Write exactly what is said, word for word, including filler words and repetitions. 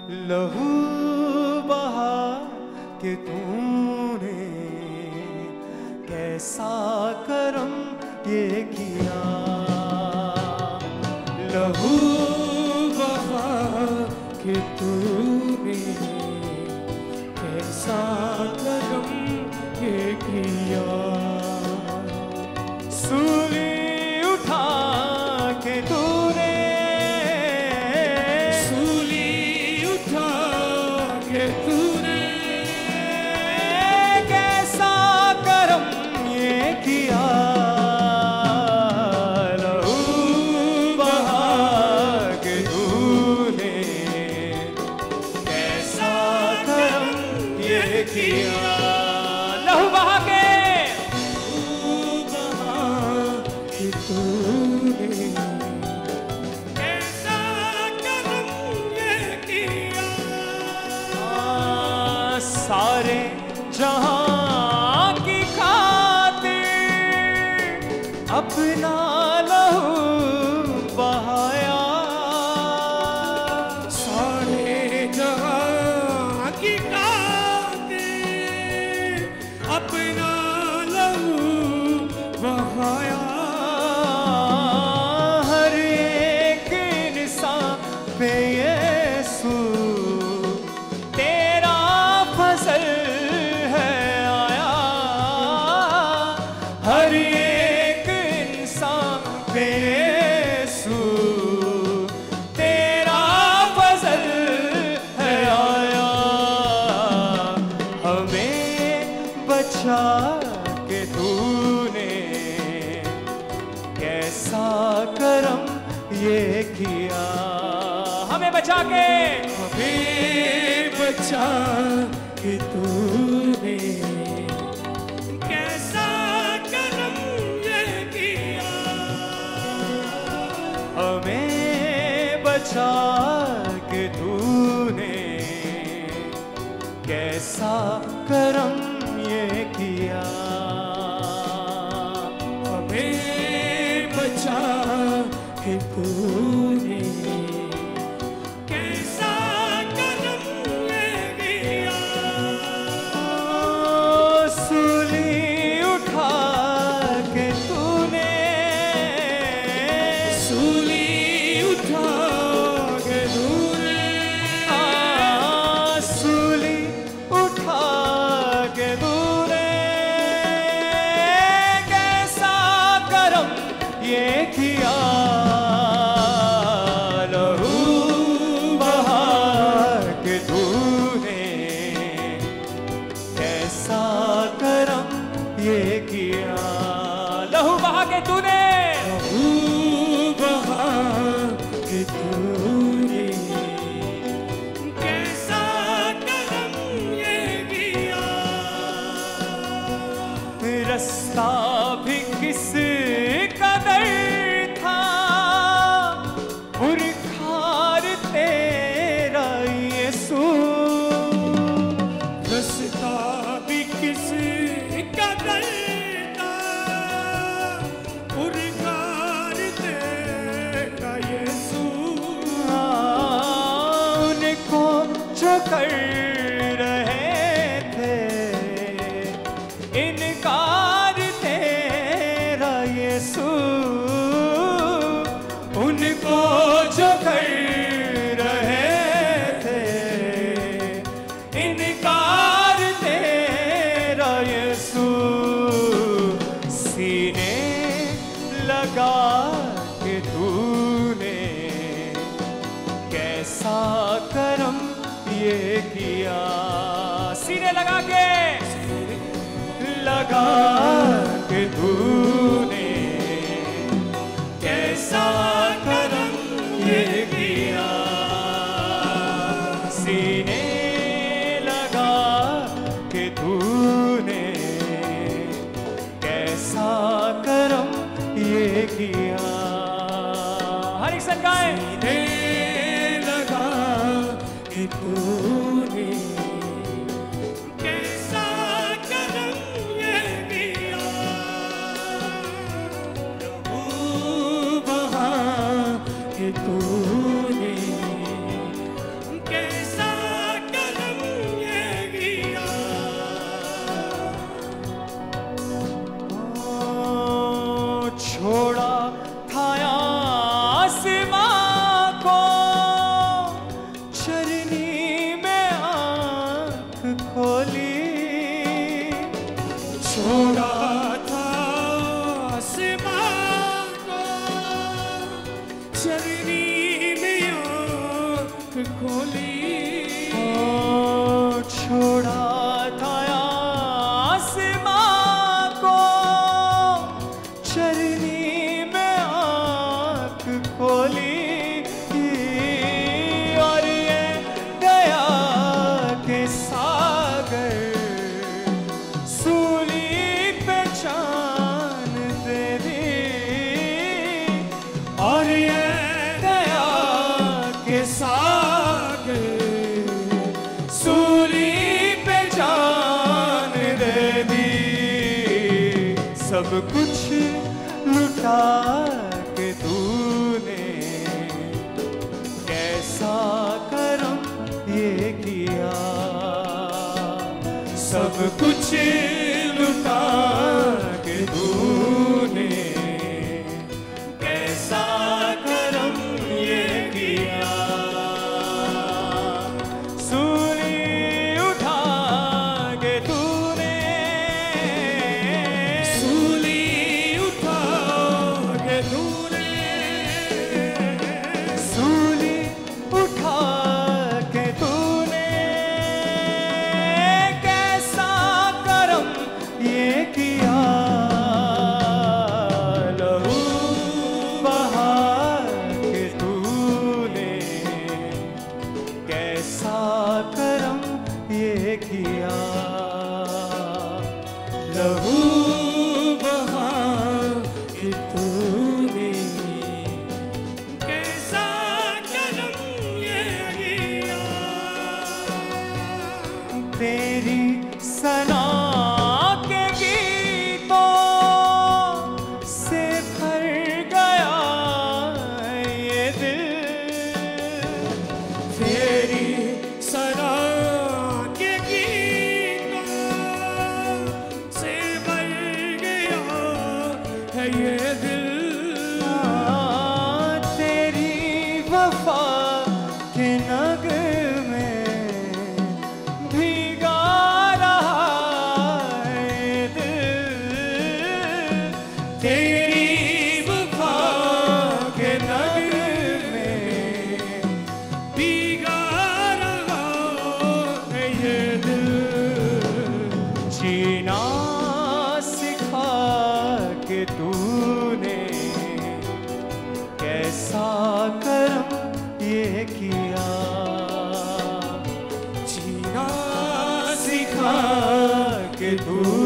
लहू बहा के तूने कैसा करम ये किया। लहू बहा के तूने कैसा करम ये किया। सूली उठा के तूने तूने कैसा करम ये किया। लहू बहा के तूने कैसा करम ये किया। लहू बहा के लहू बहा के तूने कैसा करम ये किया। सारे जहां की खातिर अपना लहू बहाया। सारे जहां की खातिर अपना लहू बहाया। हर एक इंसान पे यीशु तेरा फजल है आया। हर एक इंसान पे यीशु तेरा फजल है आया। हमें बचा के तूने कैसा करम ये किया। हमें बचा के हमें बचा के तूने कैसा करम ये किया। हमें बचा के तूने कैसा करम ये किया। हमें बचा के तूने कैसा करम ये किया। सूली उठा के तूने सूली उठा के तूने सूली उठा के तूने कैसा करम ये किया। ये किया। लहू बहा के तूने लहू बहा के तूने कैसा करम ये किया। रास्ता भी किस कदर था पुरखार तेरा यीशु। रास्ता भी किस कदर था पुरखार तेरा यीशु। उनको जो कर रहे थे इनकार तेरा यीशु। उनको जो कर रहे थे इनकार तेरा यीशु। सीने लगा के तूने कैसा करम ये किया। सीने लगा के लगा के तूने कैसा करम ये किया। सीने लगा के तूने कैसा करम ये किया। हर एक संग गाए। सीने लगा के तूने कैसा करम ये किया। लहू बहा के तूने कैसा खोली, छोड़ा था आसमां को, चरनी में आँख खोली। ओ छोड़ा था आसमां को, चरनी में आँख खोली, और ये दया के सागर सूली पे चान दे दी, और ये दया के सागर सूली पे जान दे दी। सब कुछ लुटा के तूने कैसा करम ये किया, सब कुछ लुटा के तूने कैसा करम ये किया। सूली उठा के तूने, सूली उठा के तूने, सूली उठा के तूने कैसा करम ये किया। लहू बहा के तूने कैसा करम ये किया। लहू बहा के तूने कैसा करम ये किया। तेरी सना के गीतों से भर गया ये दिल, तेरी सना के गीतों से भर गया है ये दिल। तेरी वफा के नगमे भीगा रहा है दिल, तेरी वफा के नगमे भीगा रहा है ये दिल। जीना सिखा के तूने कैसा करम ये किया। जीना सिखा के तू